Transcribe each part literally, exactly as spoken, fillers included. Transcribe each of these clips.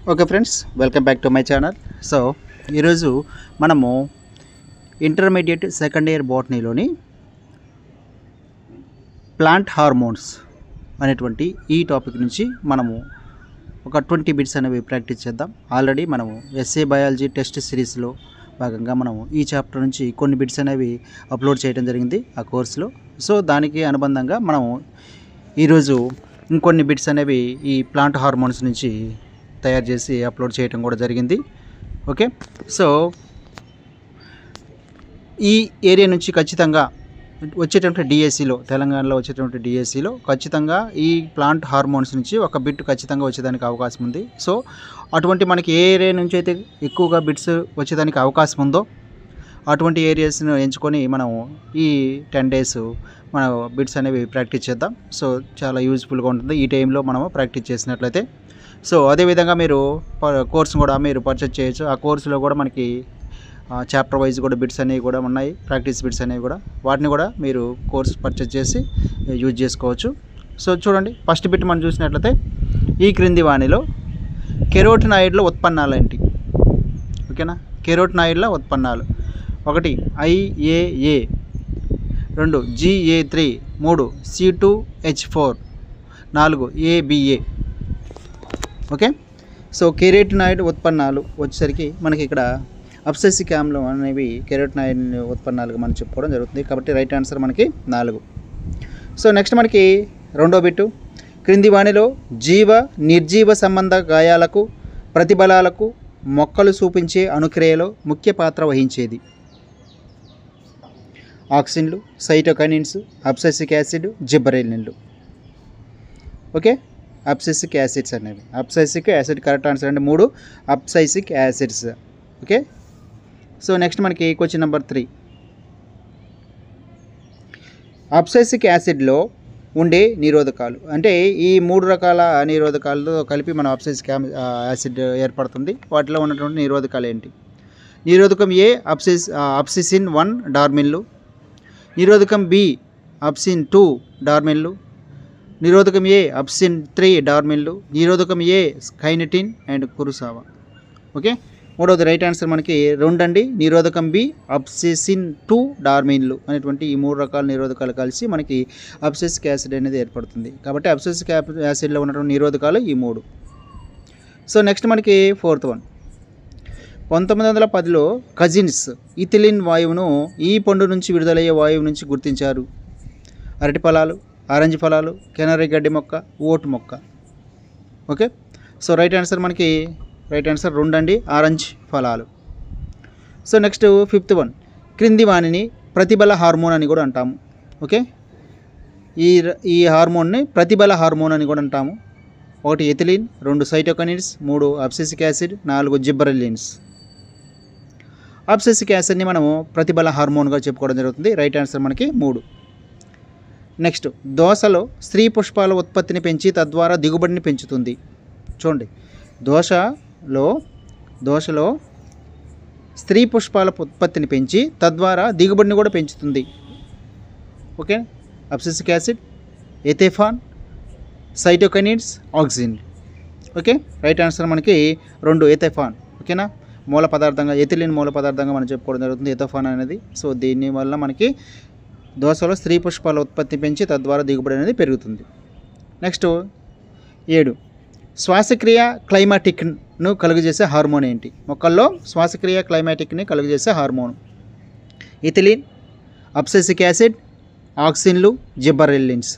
Okay friends, welcome back to my channel. So ఈరోజు మనము intermediate second year బోటనీలోని plant hormones అనేటువంటి ఈ టాపిక్ నుంచి మనము ఒక ట్వంటీ బిట్స్ అనేవి ప్రాక్టీస్ చేద్దాం. ఆల్రెడీ మనము ఎస్ఏ బయాలజీ టెస్ట్ సిరీస్లో భాగంగా మనము ఈ చాప్టర్ నుంచి కొన్ని బిట్స్ అనేవి అప్లోడ్ చేయడం జరిగింది ఆ కోర్సులో. సో దానికి అనుబంధంగా మనము ఈరోజు ఇంకొన్ని బిట్స్ అనేవి ఈ ప్లాంట్ హార్మోన్స్ నుంచి తయారు చేసి అప్లోడ్ చేయడం కూడా జరిగింది. ఓకే, సో ఈ ఏరియా నుంచి ఖచ్చితంగా వచ్చేటువంటి డిఎస్సిలో, తెలంగాణలో వచ్చేటువంటి డిఎస్సిలో ఖచ్చితంగా ఈ ప్లాంట్ హార్మోన్స్ నుంచి ఒక బిట్ ఖచ్చితంగా వచ్చేదానికి అవకాశం ఉంది. సో అటువంటి మనకి ఏ ఏరియా నుంచి అయితే ఎక్కువగా బిట్స్ వచ్చేదానికి అవకాశం ఉందో అటువంటి ఏరియాస్ను ఎంచుకొని మనం ఈ టెన్ డేస్ మన బిట్స్ అనేవి ప్రాక్టీస్ చేద్దాం. సో చాలా యూజ్ఫుల్గా ఉంటుంది ఈ టైంలో మనము ప్రాక్టీస్ చేసినట్లయితే. సో అదేవిధంగా మీరు కోర్సును కూడా మీరు పర్చేజ్ చేయొచ్చు. ఆ కోర్సులో కూడా మనకి చాప్టర్ వైజ్ కూడా బిట్స్ అనేవి కూడా ఉన్నాయి, ప్రాక్టీస్ బిట్స్ అనేవి కూడా, వాటిని కూడా మీరు కోర్స్ పర్చేజ్ చేసి యూజ్ చేసుకోవచ్చు. సో చూడండి, ఫస్ట్ బిట్ మనం చూసినట్లయితే ఈ క్రింది వాణిలో కెరోటినాయిడ్ల ఉత్పన్నాలు ఏంటి? ఓకేనా, కెరోటినాయిడ్ల ఉత్పన్నాలు: ఒకటి ఐఏఏ, రెండు జిఏ త్రీ, మూడు సి టూ హెచ్ ఫోర్, నాలుగు ఏబిఏ. ఓకే, సో కెరోటినాయిడ్ ఉత్పన్నాలు వచ్చేసరికి మనకి ఇక్కడ అబ్సెసిక్ ఆమ్లం అనేవి కెరోటినాయిడ్ ఉత్పన్నాలుగా మనం చెప్పుకోవడం జరుగుతుంది. కాబట్టి రైట్ ఆన్సర్ మనకి నాలుగు. సో నెక్స్ట్ మనకి రెండో బిట్టు, క్రింది వాణిలో జీవ నిర్జీవ సంబంధ గాయాలకు ప్రతిబలాలకు మొక్కలు చూపించే అనుక్రియలో ముఖ్య పాత్ర వహించేది? ఆక్సిన్లు, సైటోకైనిన్స్, అబ్సెసిక్ యాసిడ్, జిబ్బరెలిన్లు. ఓకే, అబ్సెసిక్ యాసిడ్స్ అనేవి, అబ్సెసిక్ యాసిడ్ కరెక్ట్ ఆన్సర్ అండి, మూడు abscisic acids. Okay, so next మనకి క్వశ్చన్ నెంబర్ త్రీ, అబ్సైసిక్ యాసిడ్లో ఉండే నిరోధకాలు, అంటే ఈ మూడు రకాల నిరోధకాలతో కలిపి మన అబ్సైసిక్ యాసిడ్ ఏర్పడుతుంది. వాటిలో ఉన్నటువంటి నిరోధకాలు ఏంటి? నిరోధకం ఏ అబ్సిస్ అబ్సిసిన్ వన్ డార్మిన్లు, నిరోధకం బి అబ్సిన్ టూ డార్మిన్లు, నిరోధకం ఏ అబ్సిన్ త్రీ డార్మిన్లు, నిరోధకం A kinetin and Kurosawa. Okay, మూడవది రైట్ ఆన్సర్ మనకి రెండు అండి, నిరోధకం బి అబ్సిసిన్ టూ డార్మిన్లు అనేటువంటి ఈ మూడు రకాల నిరోధకాలు కలిసి మనకి అబ్సెసిక్ యాసిడ్ అనేది ఏర్పడుతుంది. కాబట్టి అబ్సెసిక్ యాసిడ్లో ఉన్నటువంటి నిరోధకాలు ఈ మూడు. సో నెక్స్ట్ మనకి ఫోర్త్ వన్, పంతొమ్మిది వందల పదిలో కజిన్స్ ఇథిలిన్ వాయువును ఈ పండు నుంచి విడుదలయ్యే వాయువు నుంచి గుర్తించారు? అరటి ఫలాలు, ఆరెంజ్ ఫలాలు, కెనరీ గడ్డి మొక్క, ఓట్ మొక్క. ఓకే, సో రైట్ ఆన్సర్ మనకి రైట్ ఆన్సర్ రెండు అండి, ఆరెంజ్ ఫలాలు. సో నెక్స్ట్ ఫిఫ్త్ వన్, క్రింది వాణిని ప్రతిబల హార్మోన్ అని కూడా అంటాము. ఓకే, ఈ ఈ హార్మోన్ని ప్రతిబల హార్మోన్ అని కూడా అంటాము. ఒకటి ఎథిలిన్, రెండు సైటోకైనిన్స్, మూడు అబ్సెసిక్ యాసిడ్, నాలుగు జిబ్బరెలిన్స్. అబ్సెసిక్ యాసిడ్ని మనము ప్రతిబల హార్మోన్గా చెప్పుకోవడం జరుగుతుంది. రైట్ ఆన్సర్ మనకి మూడు. నెక్స్ట్, దోసలో స్త్రీ పుష్పాల ఉత్పత్తిని పెంచి తద్వారా దిగుబడిని పెంచుతుంది. చూడండి, దోసలో దోసలో స్త్రీ పుష్పాల ఉత్పత్తిని పెంచి తద్వారా దిగుబడిని కూడా పెంచుతుంది. Okay, abscisic acid, ethephon, cytokinins, auxin. Okay, right answer మనకి రెండు, ఎథెఫాన్. ఓకేనా, మూల పదార్థంగా ఎథిలిన్ మూల పదార్థంగా మనం చెప్పుకోవడం జరుగుతుంది ఎథెఫాన్ అనేది. సో దీనివల్ల మనకి దోసలో స్త్రీ పుష్పాల ఉత్పత్తి పెంచి తద్వారా దిగుబడి అనేది పెరుగుతుంది. నెక్స్ట్ ఏడు, శ్వాసక్రియ క్లైమాటిక్ను కలుగజేసే హార్మోన్ ఏంటి? మొక్కల్లో శ్వాసక్రియ క్లైమాటిక్ని కలుగజేసే హార్మోన్ ఇథిలిన్, అబ్సెసిక్ యాసిడ్, ఆక్సిన్లు, gibberellins.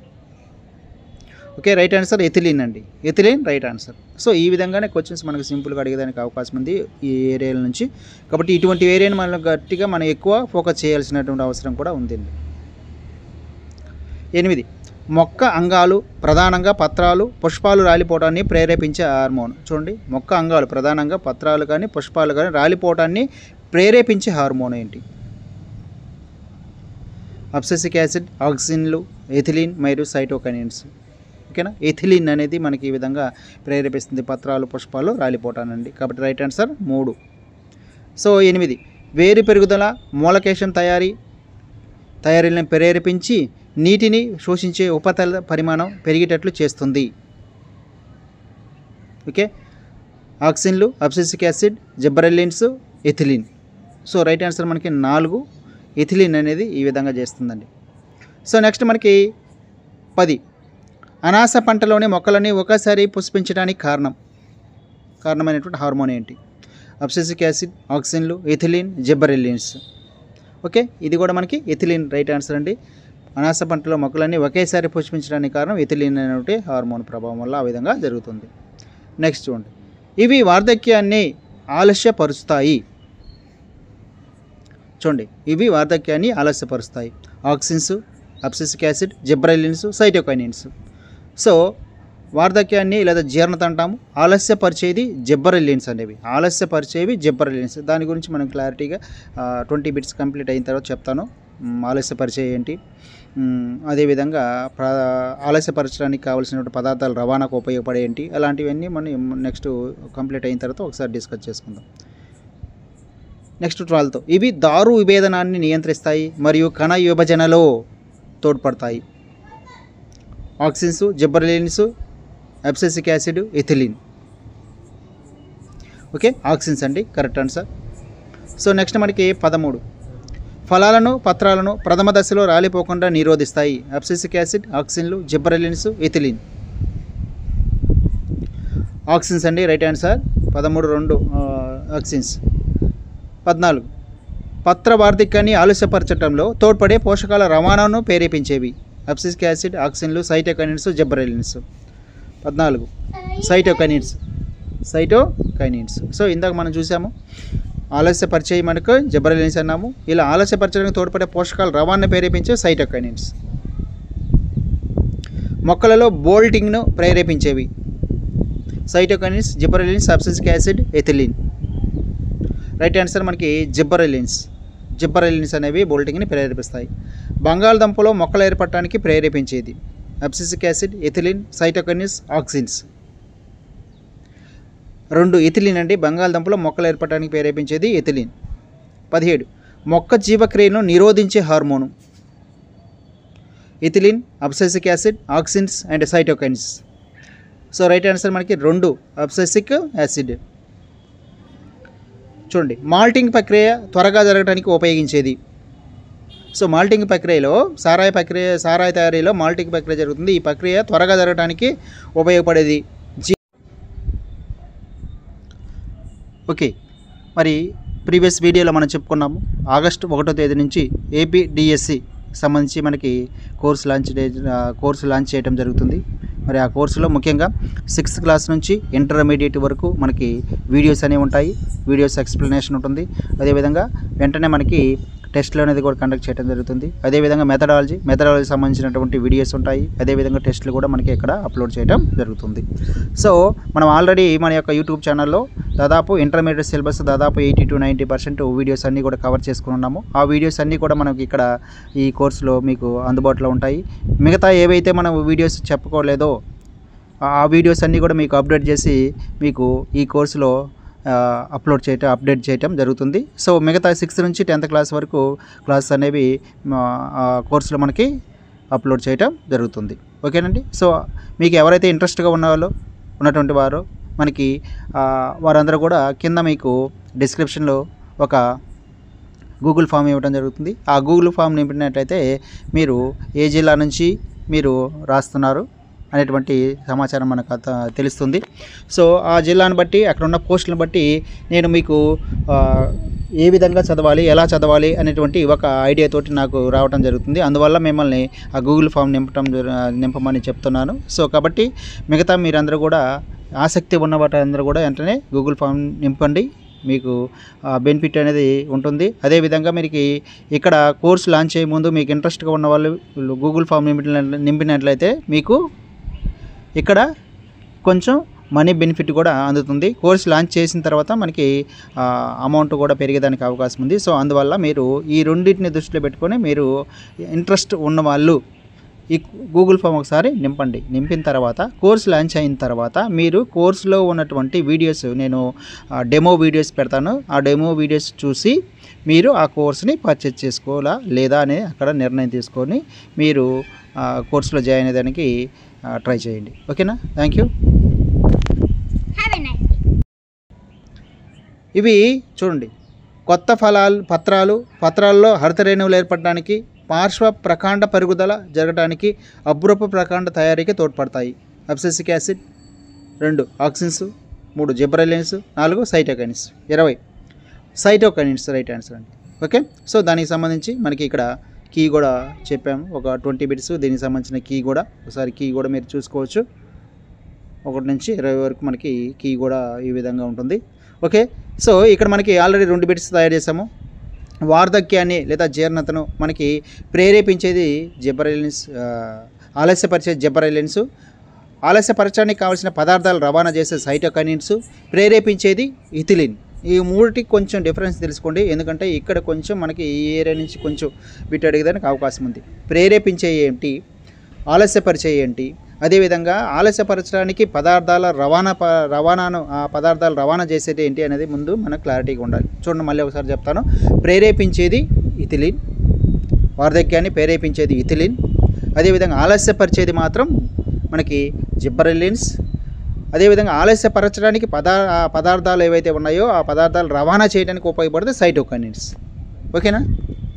Okay, right answer ethylene అండి, ఎథిలిన్ రైట్ ఆన్సర్. సో ఈ విధంగానే క్వశ్చన్స్ మనకు సింపుల్గా అడిగేదానికి అవకాశం ఉంది ఈ ఏరియాల నుంచి. కాబట్టి ఇటువంటి ఏరియాని మనం గట్టిగా మనం ఎక్కువ ఫోకస్ చేయాల్సినటువంటి అవసరం కూడా ఉందండి. ఎనిమిది, మొక్క అంగాలు ప్రధానంగా పత్రాలు, పుష్పాలు రాలిపోవడాన్ని ప్రేరేపించే హార్మోన్. చూడండి, మొక్క అంగాలు ప్రధానంగా పత్రాలు కానీ పుష్పాలు కానీ రాలిపోవడాన్ని ప్రేరేపించే హార్మోన్ ఏంటి? అబ్సెసిక్ యాసిడ్, ఆక్సిన్లు, ఎథిలిన్ మరియు సైటోకైనిన్స్. ఓకేనా, ఎథిలిన్ అనేది మనకి ఈ విధంగా ప్రేరేపిస్తుంది పత్రాలు పుష్పాలు రాలిపోవటానండి. కాబట్టి రైట్ ఆన్సర్ మూడు. సో ఎనిమిది, వేరు పెరుగుదల మూలకేశం తయారీ తయారీలను ప్రేరేపించి నీటిని శోషించే ఉపరితల పరిమాణం పెరిగేటట్లు చేస్తుంది. ఓకే, ఆక్సిన్లు, abscisic acid, gibberellins, ethylene. So right answer మనకి నాలుగు ఎథిలిన్ అనేది ఈ విధంగా చేస్తుందండి. సో నెక్స్ట్ మనకి పది, అనాస పంటలోని మొక్కలని ఒకేసారి పుష్పించడానికి కారణం కారణమైనటువంటి హార్మోన్ ఏంటి? అబ్సిసిక్ యాసిడ్, ఆక్సిన్లు, ఎథిలిన్, జిబ్బరెల్లిన్స్. ఓకే, ఇది కూడా మనకి ఎథిలిన్ రైట్ ఆన్సర్ అండి. అనాస పంటలో మొక్కలన్నీ ఒకేసారి పుష్పించడానికి కారణం ఎథిలిన్ అనేటువంటి హార్మోన్ ప్రభావం వల్ల ఆ విధంగా జరుగుతుంది. నెక్స్ట్ చూడండి, ఇవి వార్ధక్యాన్ని ఆలస్యపరుస్తాయి. చూడండి, ఇవి వార్ధక్యాన్ని ఆలస్యపరుస్తాయి. Auxins, abscisic acid, gibberellins, cytokinins. So వార్ధక్యాన్ని లేదా జీర్ణత అంటాము. ఆలస్యపరిచేది జిబ్బరెల్లిన్స్ అనేవి, ఆలస్యపరిచేవి జిబ్బరెల్లిన్స్. దాని గురించి మనం క్లారిటీగా ట్వంటీ బిట్స్ కంప్లీట్ అయిన తర్వాత చెప్తాను. ఆలస్యపరిచే ఏంటి, అదేవిధంగా ప్ర ఆలస్యపరచడానికి కావాల్సినటువంటి పదార్థాలు రవాణాకు ఉపయోగపడే ఏంటి, అలాంటివన్నీ మనం నెక్స్ట్ కంప్లీట్ అయిన తర్వాత ఒకసారి డిస్కస్ చేసుకుందాం. నెక్స్ట్ ట్వెల్త్, ఇవి దారు విభేదనాన్ని నియంత్రిస్తాయి మరియు కణ విభజనలో తోడ్పడతాయి. Auxins, gibberellins, abscisic acid, ethylene. Okay, auxins అండి కరెక్ట్ ఆన్సర్. సో నెక్స్ట్ మనకి పదమూడు, ఫలాలను పత్రాలను ప్రథమ దశలో రాలిపోకుండా నిరోధిస్తాయి. అబ్సిసిక్ యాసిడ్, ఆక్సిన్లు, జిబ్బరెల్లిన్స్, ఎథిలిన్. ఆక్సిన్స్ అండి రైట్ ఆన్సర్. పదమూడు రెండు ఆక్సిన్స్. పద్నాలుగు, పత్ర వార్ధక్యాన్ని ఆలస్యపరచడంలో తోడ్పడే పోషకాల రవాణాను ప్రేరేపించేవి. అబ్సిసిక్ యాసిడ్, ఆక్సిన్లు, సైటోకైనిన్స్, జిబ్బరెల్లిన్స్. పద్నాలుగు సైటోకైనిన్స్, సైటోకైనిన్స్. సో ఇందాక మనం చూసాము ఆలస్యపరిచయం మనకు జిబ్బరెల్లిన్స్ అన్నాము. ఇలా ఆలస్యపరచడానికి తోడ్పడే పోషకాలు రవాణాను ప్రేరేపించే సైటోకైనిన్స్. మొక్కలలో బోల్టింగ్ను ప్రేరేపించేవి. Cytokinins, gibberellins, abscisic acid, ethylene. Right answer మనకి జిబ్బరెల్లిన్స్. జిబ్బరెల్లిన్స్ అనేవి బోల్టింగ్ని ప్రేరేపిస్తాయి. బంగాళదుంపలో మొక్కలు ఏర్పడటానికి ప్రేరేపించేది. Abscisic acid, ethylene, cytokinins, auxins. రెండు ఎథిలిన్ అండి, బంగాళదుంపలో మొక్కలు ఏర్పడటానికి ప్రేరేపించేది ఎథిలిన్. పదిహేడు, మొక్క జీవక్రియను నిరోధించే హార్మోను. Ethylene, abscisic acid, auxins and cytokines. So right answer మనకి రెండు అబ్సిసిక్ యాసిడ్. చూడండి, మాల్టింగ్ ప్రక్రియ త్వరగా జరగడానికి ఉపయోగించేది. సో మాల్టింగ్ ప్రక్రియలో సారాయి ప్రక్రియ సారాయి తయారీలో మాల్టింగ్ ప్రక్రియ జరుగుతుంది. ఈ ప్రక్రియ త్వరగా జరగడానికి ఉపయోగపడేది. ఓకే, మరి ప్రీవియస్ వీడియోలో మనం చెప్పుకున్నాము ఆగస్టు ఒకటో తేదీ నుంచి ఏపీ డిఎస్సి సంబంధించి మనకి కోర్సు లాంచ్ కోర్సు లాంచ్ చేయడం జరుగుతుంది. మరి ఆ కోర్సులో ముఖ్యంగా సిక్స్త్ క్లాస్ నుంచి ఇంటర్మీడియట్ వరకు మనకి వీడియోస్ అనేవి ఉంటాయి. వీడియోస్ ఎక్స్ప్లెనేషన్ ఉంటుంది. అదేవిధంగా వెంటనే మనకి టెస్ట్లు అనేది కూడా కండక్ట్ చేయడం జరుగుతుంది. అదేవిధంగా మెథడాలజీ మెథడాలజీ సంబంధించినటువంటి వీడియోస్ ఉంటాయి. అదేవిధంగా టెస్ట్లు కూడా మనకి ఇక్కడ అప్లోడ్ చేయడం జరుగుతుంది. సో మనం ఆల్రెడీ మన యొక్క యూట్యూబ్ ఛానల్లో దాదాపు ఇంటర్మీడియట్ సిలబస్ దాదాపు eighty to ninety percent videos అన్నీ కూడా కవర్ చేసుకుని ఉన్నాము. ఆ వీడియోస్ అన్నీ కూడా మనకి ఇక్కడ ఈ కోర్సులో మీకు అందుబాటులో ఉంటాయి. మిగతా ఏవైతే మనం వీడియోస్ చెప్పుకోలేదో ఆ వీడియోస్ అన్నీ కూడా మీకు అప్డేట్ చేసి మీకు ఈ కోర్సులో అప్లోడ్ చేయటం అప్డేట్ చేయటం జరుగుతుంది. సో మిగతా సిక్స్త్ నుంచి టెన్త్ క్లాస్ వరకు క్లాసెస్ అనేవి కోర్సులో మనకి అప్లోడ్ చేయటం జరుగుతుంది. ఓకేనండి. సో మీకు ఎవరైతే ఇంట్రెస్ట్గా ఉన్నవాళ్ళు ఉన్నటువంటి వారు మనకి వారందరూ కూడా కింద మీకు డిస్క్రిప్షన్లో ఒక గూగుల్ ఫామ్ ఇవ్వడం జరుగుతుంది. ఆ గూగుల్ ఫామ్ నింపినట్లయితే మీరు ఏ జిల్లా నుంచి మీరు రాస్తున్నారు అనేటువంటి సమాచారం మనకు తెలుస్తుంది. సో ఆ జిల్లాను బట్టి అక్కడ ఉన్న పోస్టులను బట్టి నేను మీకు ఏ విధంగా చదవాలి ఎలా చదవాలి అనేటువంటి ఒక ఐడియాతోటి నాకు రావడం జరుగుతుంది. అందువల్ల మిమ్మల్ని ఆ గూగుల్ ఫామ్ నింపటం నింపమని చెప్తున్నాను. సో కాబట్టి మిగతా మీరందరూ కూడా ఆసక్తి ఉన్న వారందరూ కూడా వెంటనే గూగుల్ ఫామ్ నింపండి. మీకు బెనిఫిట్ అనేది ఉంటుంది. అదేవిధంగా మీకు ఇక్కడ కోర్స్ లాంచ్ అయ్యే ముందు మీకు ఇంట్రెస్ట్గా ఉన్న వాళ్ళు గూగుల్ ఫామ్ నింపిన నింపినట్లయితే మీకు ఇక్కడ కొంచెం మనీ బెనిఫిట్ కూడా అందుతుంది. కోర్స్ లాంచ్ చేసిన తర్వాత మనకి అమౌంట్ కూడా పెరిగేదానికి అవకాశం ఉంది. సో అందువల్ల మీరు ఈ రెండింటిని దృష్టిలో పెట్టుకొని మీరు ఇంట్రెస్ట్ ఉన్న వాళ్ళు ఈ గూగుల్ ఫామ్ ఒకసారి నింపండి. నింపిన తర్వాత కోర్స్ లాంచ్ అయిన తర్వాత మీరు కోర్సులో ఉన్నటువంటి వీడియోస్ నేను డెమో వీడియోస్ పెడతాను. ఆ డెమో వీడియోస్ చూసి మీరు ఆ కోర్స్ని పర్చేజ్ చేసుకోవాలా లేదా అని అక్కడ నిర్ణయం తీసుకొని మీరు కోర్సులో జాయిన్ అయ్యేదానికి ట్రై చేయండి. ఓకేనా? Thank you. ఇవి చూడండి, కొత్త ఫలాలు పత్రాలు పత్రాల్లో హరితరేణువులు ఏర్పడడానికి, పార్శ్వ ప్రకాండ పెరుగుదల జరగడానికి, అబ్రూప ప్రకాండ తయారీకి తోడ్పడతాయి. అబ్సెసిక్ యాసిడ్, రెండు ఆక్సిన్స్, మూడు జిబ్రెలిన్స్, నాలుగు సైటోకైనిన్స్. ఇరవై సైటోకైనిన్స్ రైట్ ఆన్సర్ అండి. ఓకే, సో దానికి సంబంధించి మనకి ఇక్కడ కీ కూడా చెప్పాము, ఒక ట్వంటీ బిట్స్ దీనికి సంబంధించిన కీ కూడా ఒకసారి కీ కూడా మీరు చూసుకోవచ్చు. ఒకటి నుంచి ఇరవై వరకు మనకి కీ కూడా ఈ విధంగా ఉంటుంది. ఓకే, సో ఇక్కడ మనకి ఆల్రెడీ రెండు బిట్స్ తయారు చేసాము. వార్ధక్యాన్ని లేదా జీర్ణతను మనకి ప్రేరేపించేది జిబ్బరెలిన్స్, ఆలస్యపరిచే జిబ్బరెలిన్స్, ఆలస్యపరచడానికి కావాల్సిన పదార్థాలు రవాణా చేసే సైటోకైనిన్స్, ప్రేరేపించేది ఇథిలిన్. ఈ మూడిటికి కొంచెం డిఫరెన్స్ తెలుసుకోండి, ఎందుకంటే ఇక్కడ కొంచెం మనకి ఈ ఏరియా నుంచి కొంచెం బిట్ అడిగేదానికి అవకాశం ఉంది. ప్రేరేపించే ఏంటి, ఆలస్యపరిచే ఏంటి, అదేవిధంగా ఆలస్యపరచడానికి పదార్థాల రవాణా ప రవాణాను ఆ పదార్థాలు రవాణా చేసేది ఏంటి అనేది ముందు మనకు క్లారిటీగా ఉండాలి. చూడండి, మళ్ళీ ఒకసారి చెప్తాను. ప్రేరేపించేది ఇథిలిన్, వార్ధక్యాన్ని ప్రేరేపించేది ఇథిలిన్, అదేవిధంగా ఆలస్యపరిచేది మాత్రం మనకి జిబ్బరెలిన్స్, అదేవిధంగా ఆలస్యపరచడానికి పదా పదార్థాలు ఏవైతే ఉన్నాయో ఆ పదార్థాలు రవాణా చేయడానికి ఉపయోగపడితే సైటోకైనిన్స్. ఓకేనా?